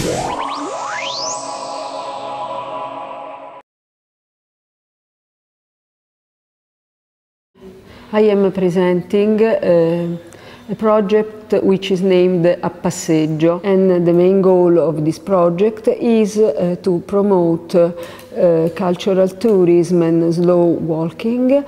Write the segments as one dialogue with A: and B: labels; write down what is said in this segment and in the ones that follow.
A: I am presenting a project which is named A Passeggio, and the main goal of this project is to promote cultural tourism and slow walking,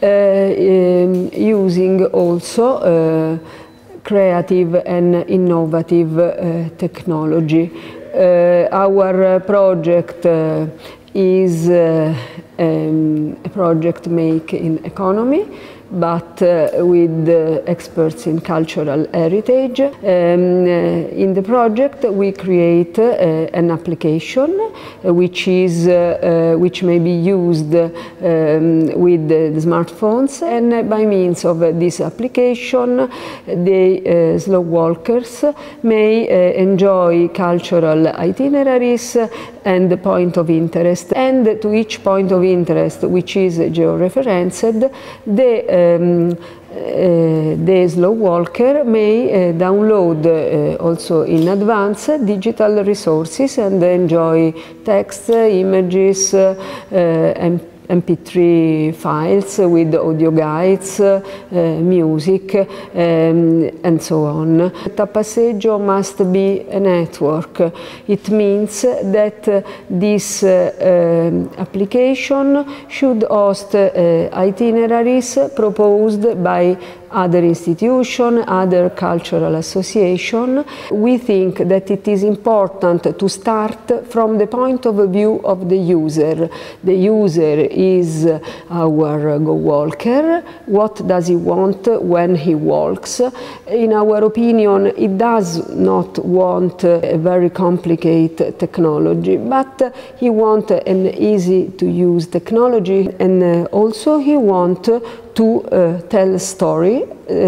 A: using also creative and innovative technology. Our project is a project make in economy, but with experts in cultural heritage. In the project we create an application which may be used with the smartphones, and by means of this application the slow walkers may enjoy cultural itineraries and point of interest, and to each point of interest, which is georeferenced, the slow walker may download also in advance digital resources and enjoy text, images, MP3 files with audio guides, music, and so on. A Passeggio must be a network. It means that this application should host itineraries proposed by other institutions, other cultural associations. We think that it is important to start from the point of view of the user. The user is our Go Walker. What does he want when he walks? In our opinion, he does not want a very complicated technology, but he wants an easy to use technology, and also he wants to tell stories,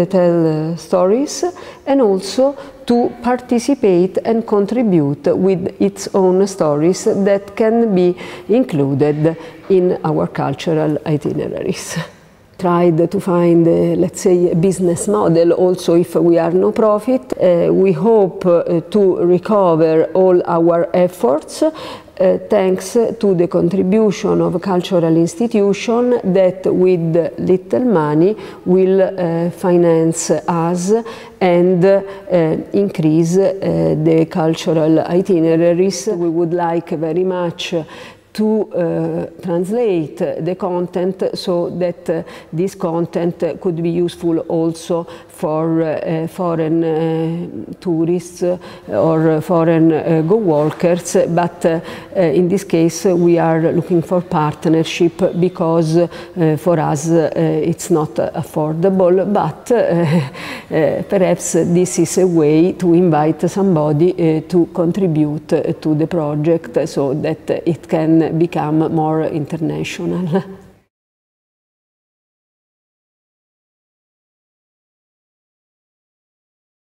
A: and also to participate and contribute with its own stories that can be included in our cultural itineraries. Tried to find, let's say, a business model also if we are no profit. We hope to recover all our efforts thanks to the contribution of cultural institutions that with little money will finance us and increase the cultural itineraries. We would like very much to translate the content so that this content could be useful also for foreign tourists or foreign Go Walkers, but in this case we are looking for partnership because for us it's not affordable, but perhaps this is a way to invite somebody to contribute to the project so that it can become more international.